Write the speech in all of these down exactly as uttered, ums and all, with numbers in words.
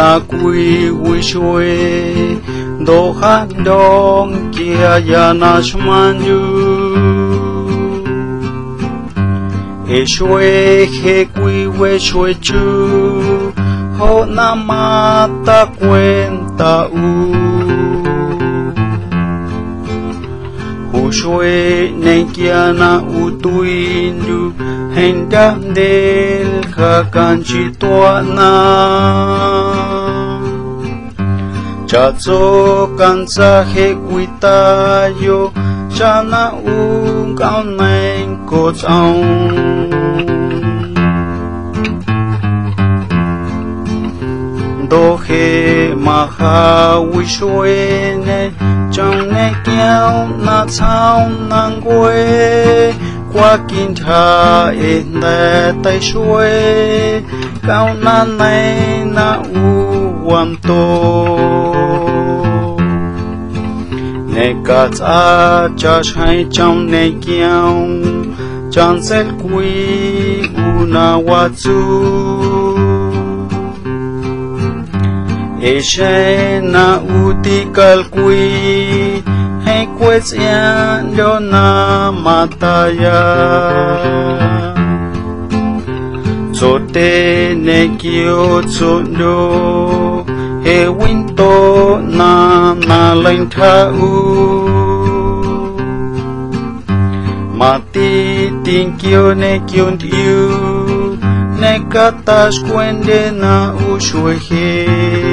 na quy quy xuôi đồ hát đông kia ya na man yu e xuôi he quy we xuôi chu ho na ma ta quên ta u hu xuôi nên kia na u tuin du hành đam del kha can chi tua na cha cho can sa he quy ta yo cha na u cao này cô cháu đô khê mà ha quy xuôi nè trong nè kéo na sao nàng quê qua kinh tha in nè tay xuôi cao na này na u quan tô nè cả cha cha hai trong nè kéo chẳng sẽ quy u na wa chu e she na u ti kal quy hay quét yan do na mataya cho te ne kyo cho do e winto na na lên tha u mà ti tin kyo ne kyo tiu ne katas kwende na u shwe he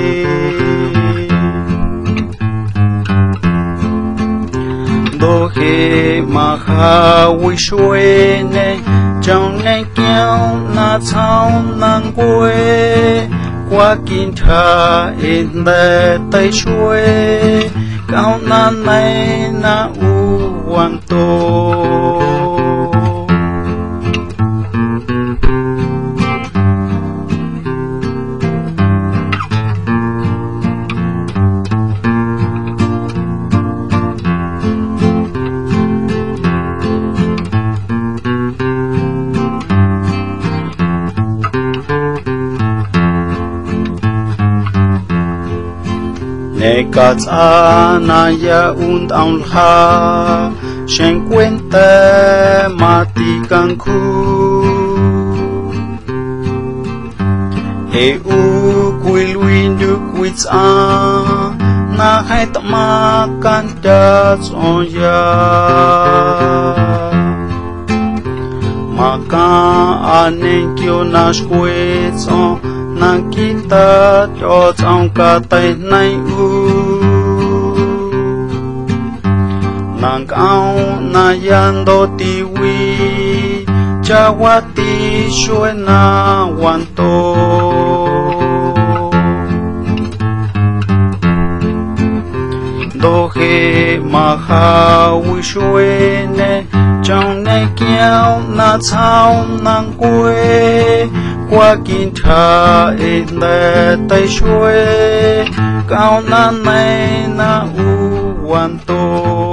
do he ma ha wi shwe ne trong ne kyo na chao nang quê qua kinh tha in de tay shwe cao na này na u hoàn tô Nekat anaya und aunha se encuentra maticancu e u kuiluindu kuitsa na hai tamakan da soya maka anenkyo nashkuetso na kita cho trong cả tay này u nàng cao na yan do ti wi cha wa ti shue na wan to do he ma ha wi shue ne trong này kéo na chao nàng quê qua kinh tha in nè tay xuôi cao na này na u hoàn tô